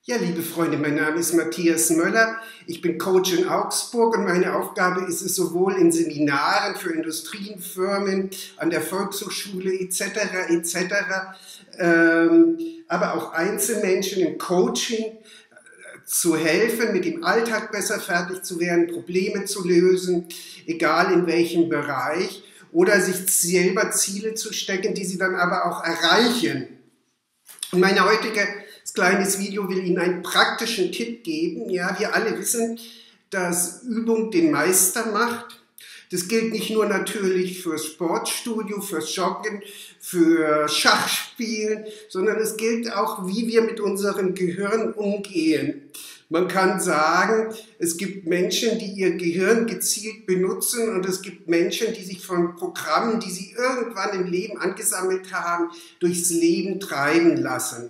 Ja, liebe Freunde, mein Name ist Matthias Möller. Ich bin Coach in Augsburg und meine Aufgabe ist es, sowohl in Seminaren für Industriefirmen, an der Volkshochschule etc., aber auch Einzelmenschen im Coaching zu helfen, mit dem Alltag besser fertig zu werden, Probleme zu lösen, egal in welchem Bereich, oder sich selber Ziele zu stecken, die sie dann aber auch erreichen. Und meine heutige kleines Video will Ihnen einen praktischen Tipp geben. Ja, wir alle wissen, dass Übung den Meister macht. Das gilt nicht nur natürlich fürs Sportstudio, fürs Joggen, für Schachspielen, sondern es gilt auch, wie wir mit unserem Gehirn umgehen. Man kann sagen, es gibt Menschen, die ihr Gehirn gezielt benutzen und es gibt Menschen, die sich von Programmen, die sie irgendwann im Leben angesammelt haben, durchs Leben treiben lassen.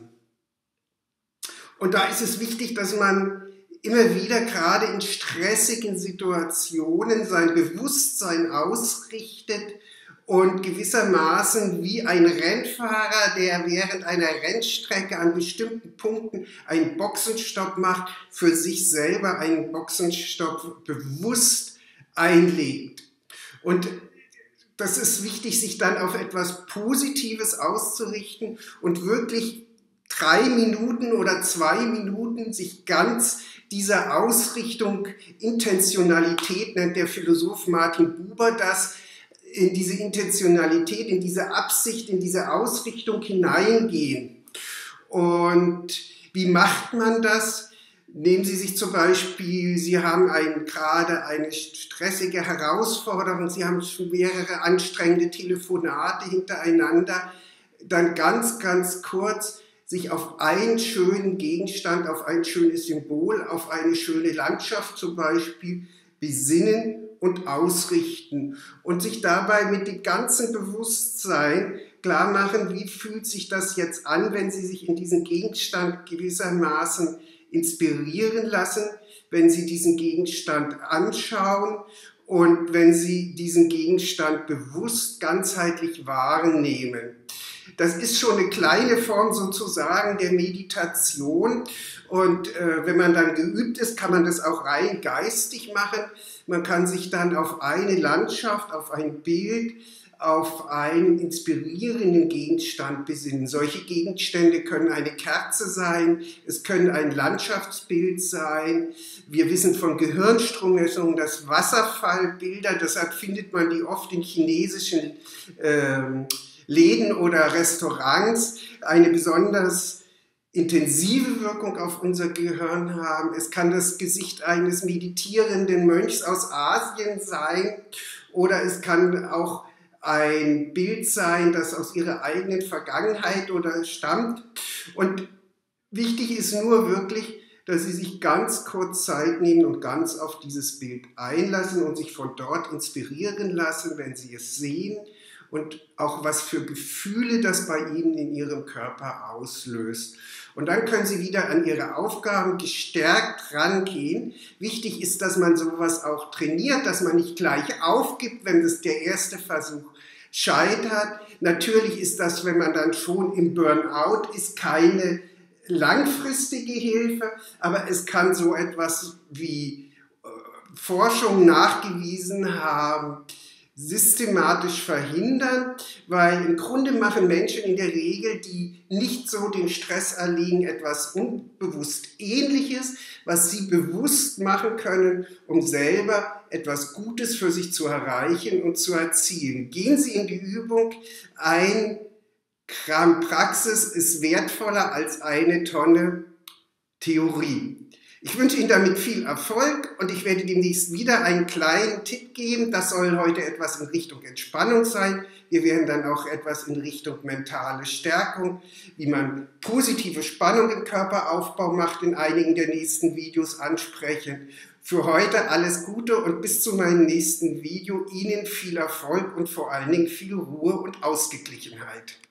Und da ist es wichtig, dass man immer wieder gerade in stressigen Situationen sein Bewusstsein ausrichtet und gewissermaßen wie ein Rennfahrer, der während einer Rennstrecke an bestimmten Punkten einen Boxenstopp macht, für sich selber einen Boxenstopp bewusst einlegt. Und das ist wichtig, sich dann auf etwas Positives auszurichten und wirklich 3 Minuten oder 2 Minuten sich ganz dieser Ausrichtung, Intentionalität, nennt der Philosoph Martin Buber das, in diese Intentionalität, in diese Absicht, in diese Ausrichtung hineingehen. Und wie macht man das? Nehmen Sie sich zum Beispiel, Sie haben gerade eine stressige Herausforderung, Sie haben mehrere anstrengende Telefonate hintereinander, dann ganz kurz sich auf einen schönen Gegenstand, auf ein schönes Symbol, auf eine schöne Landschaft zum Beispiel besinnen und ausrichten und sich dabei mit dem ganzen Bewusstsein klar machen, wie fühlt sich das jetzt an, wenn Sie sich in diesen Gegenstand gewissermaßen inspirieren lassen, wenn Sie diesen Gegenstand anschauen und wenn Sie diesen Gegenstand bewusst ganzheitlich wahrnehmen. Das ist schon eine kleine Form sozusagen der Meditation und wenn man dann geübt ist, kann man das auch rein geistig machen. Man kann sich dann auf eine Landschaft, auf ein Bild, auf einen inspirierenden Gegenstand besinnen. Solche Gegenstände können eine Kerze sein, es können ein Landschaftsbild sein. Wir wissen von Gehirnströmungen, dass Wasserfallbilder, deshalb findet man die oft in chinesischen Läden oder Restaurants, eine besonders intensive Wirkung auf unser Gehirn haben. Es kann das Gesicht eines meditierenden Mönchs aus Asien sein oder es kann auch ein Bild sein, das aus ihrer eigenen Vergangenheit oder stammt. Und wichtig ist nur wirklich, dass Sie sich ganz kurz Zeit nehmen und ganz auf dieses Bild einlassen und sich von dort inspirieren lassen, wenn Sie es sehen, und auch was für Gefühle das bei Ihnen in Ihrem Körper auslöst. Und dann können Sie wieder an Ihre Aufgaben gestärkt rangehen. Wichtig ist, dass man sowas auch trainiert, dass man nicht gleich aufgibt, wenn das der erste Versuch scheitert. Natürlich ist das, wenn man dann schon im Burnout ist, keine langfristige Hilfe, aber es kann so etwas wie Forschung nachgewiesen haben, systematisch verhindern, weil im Grunde machen Menschen in der Regel, die nicht so dem Stress erliegen, etwas unbewusst Ähnliches, was sie bewusst machen können, um selber etwas Gutes für sich zu erreichen und zu erzielen. Gehen Sie in die Übung, 1 Gramm Praxis ist wertvoller als 1 Tonne Theorie. Ich wünsche Ihnen damit viel Erfolg und ich werde demnächst wieder einen kleinen Tipp geben. Das soll heute etwas in Richtung Entspannung sein. Wir werden dann auch etwas in Richtung mentale Stärkung, wie man positive Spannung im Körperaufbau macht, in einigen der nächsten Videos ansprechen. Für heute alles Gute und bis zu meinem nächsten Video. Ihnen viel Erfolg und vor allen Dingen viel Ruhe und Ausgeglichenheit.